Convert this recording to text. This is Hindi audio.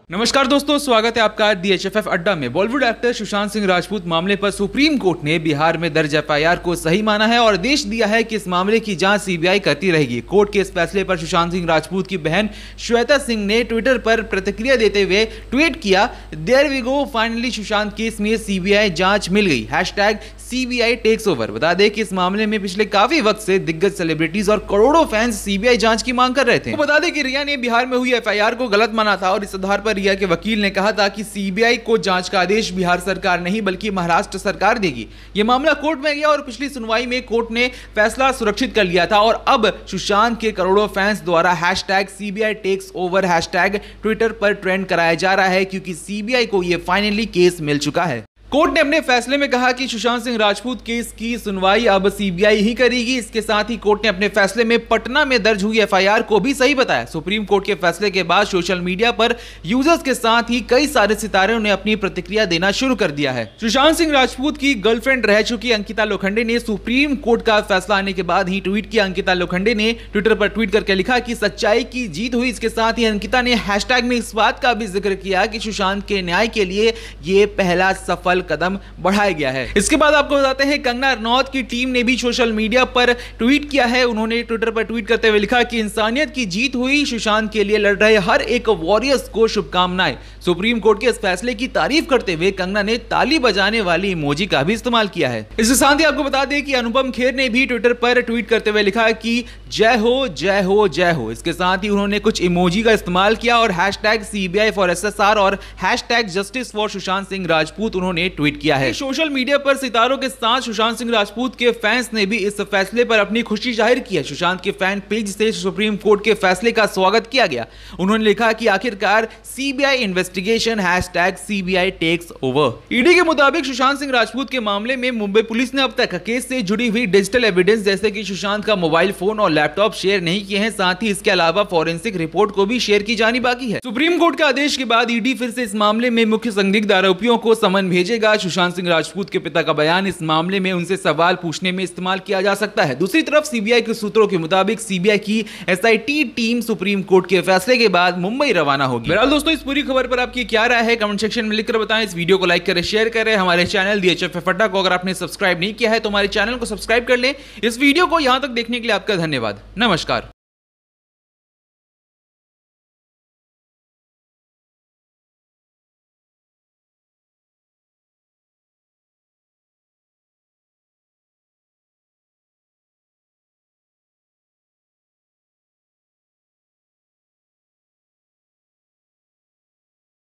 नमस्कार दोस्तों, स्वागत है आपका DHFF अड्डा में। बॉलीवुड एक्टर सुशांत सिंह राजपूत मामले पर सुप्रीम कोर्ट ने बिहार में दर्ज FIR को सही माना है और आदेश दिया है कि इस मामले की जांच CBI करती रहेगी। कोर्ट के इस फैसले पर सुशांत सिंह राजपूत की बहन श्वेता सिंह ने ट्विटर पर प्रतिक्रिया देते हुए ट्वीट किया, there we go, finally Sushant case में CBI जांच मिल गई, #CBI टेक्स ओवर। बता दें कि इस मामले में पिछले काफी वक्त से दिग्गज सेलिब्रिटीज और करोड़ों फैंस CBI जांच की मांग कर रहे थे। तो बता दें कि रिया ने बिहार में हुई FIR को गलत माना था और इस आधार पर रिया के वकील ने कहा था कि CBI को जांच का आदेश बिहार सरकार नहीं बल्कि महाराष्ट्र सरकार देगी। यह मामला कोर्ट में गया और पिछली सुनवाई में कोर्ट ने फैसला सुरक्षित कर लिया था और अब सुशांत के करोड़ों फैंस द्वारा #CBI takes over hashtag Twitter पर ट्रेंड कराया जा रहा है, क्योंकि CBI को यह फाइनली केस मिल चुका है। कोर्ट ने अपने फैसले में कहा कि सुशांत सिंह राजपूत केस की सुनवाई अब CBI ही करेगी। इसके साथ ही कोर्ट ने अपने फैसले में पटना में दर्ज हुई FIR को भी सही बताया। सुप्रीम कोर्ट के फैसले के बाद सोशल मीडिया पर यूजर्स के साथ ही कई सारे सितारों ने अपनी प्रतिक्रिया देना शुरू कर दिया है। सुशांत सिंह राजपूत की गर्लफ्रेंड रह चुकी अंकिता लोखंडे ने सुप्रीम कोर्ट का फैसला आने के बाद ही ट्वीट किया। अंकिता लोखंडे ने ट्विटर पर ट्वीट करके लिखा कि सच्चाई की जीत हुई। इसके साथ ही अंकिता ने हैशटैग में इस बात का भी जिक्र किया कि सुशांत के न्याय के लिए ये पहला सफल कदम बढ़ाया गया है। इसके बाद आपको बताते हैं, कंगना रनौत की टीम ने भी सोशल मीडिया पर ट्वीट किया है। उन्होंने ट्विटर पर ट्वीट करते हुए लिखा कि इंसानियत की जीत हुई, सुशांत के लिए लड़ रहे हर एक वॉरियर्स को शुभकामनाएं। सुप्रीम कोर्ट के इस फैसले की तारीफ करते हुए कंगना ने ताली बजाने वाली इमोजी का भी इस्तेमाल किया है। इसके साथ ही आपको बता दें कि अनुपम खेर ने भी ट्विटर पर ट्वीट करते हुए लिखा कि जय हो जय हो जय हो। इसके साथ ही उन्होंने कुछ इमोजी का इस्तेमाल किया और #CBI for SSR और #Justice for सुशांत सिंह राजपूत उन्होंने ट्वीट किया है। सोशल मीडिया पर सितारों के साथ सुशांत सिंह राजपूत के फैंस ने भी इस फैसले पर अपनी खुशी जाहिर की है। सुशांत के फैन पेज से सुप्रीम कोर्ट के फैसले का स्वागत किया गया। उन्होंने लिखा कि आखिरकार CBI investigation #CBI takes over. ED के मुताबिक सुशांत सिंह राजपूत के मामले में मुंबई पुलिस ने अब तक केस से जुड़ी हुई डिजिटल एविडेंस जैसे कि सुशांत का मोबाइल फोन और लैपटॉप शेयर नहीं किए हैं। साथ ही इसके अलावा फॉरेंसिक रिपोर्ट को भी शेयर की जानी बाकी है। सुप्रीम कोर्ट का आदेश के बाद ईडी फिर से इस मामले में मुख्य संदिग्ध आरोपियों को समन भेजेगा। सुशांत सिंह राजपूत के पिता का बयान इस मामले में उनसे सवाल पूछने में इस्तेमाल किया जा सकता है। दूसरी तरफ CBI के सूत्रों के मुताबिक CBI की SIT टीम सुप्रीम कोर्ट के फैसले के बाद मुंबई रवाना होगी। बहरहाल दोस्तों, इस पूरी खबर पर आपकी क्या राय है कमेंट सेक्शन में लिखकर बताएं। इस वीडियो को लाइक करें, शेयर करें। हमारे चैनल DHFF अड्डा को अगर आपने सब्सक्राइब नहीं किया है तो हमारे चैनल को सब्सक्राइब कर लें। इस वीडियो को यहां तक देखने के लिए आपका धन्यवाद। नमस्कार।